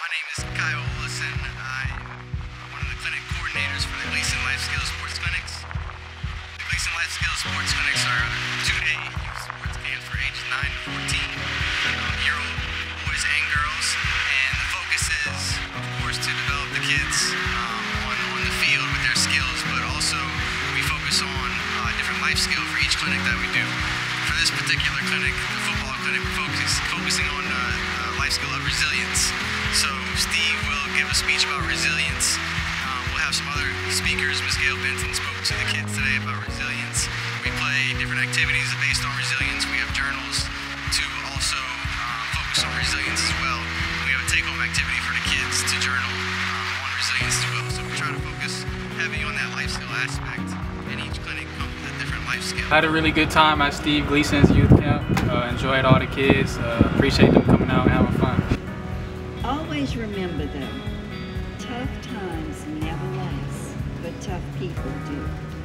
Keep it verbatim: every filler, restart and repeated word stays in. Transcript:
Gleason. I'm one of the clinic coordinators for the Gleason Life Skills Sports Clinics. The Gleason Life Skills Sports Clinics are two-day youth sports camps for ages nine to fourteen year old boys and girls, and the focus is, of course, to develop the kids um, on, on the field with their skills, but also we focus on uh, different life skill for each clinic that we do. For this particular clinic, the football clinic, we're focus, focusing on uh, uh, life skill of resilience. So Steve will give a speech about resilience. Um, we'll have some other speakers. Miz Gail Benton spoke to the kids today about resilience. We play different activities based on resilience. We have journals to also um, focus on resilience as well. We have a take-home activity for the kids to journal um, on resilience as well. So we try to focus heavy on that life skill aspect, and each clinic comes with a different life skill. I had a really good time at Steve Gleason's youth camp. Uh, enjoyed all the kids. Uh, appreciate them coming out and having fun. Always remember though, tough times never last, but tough people do.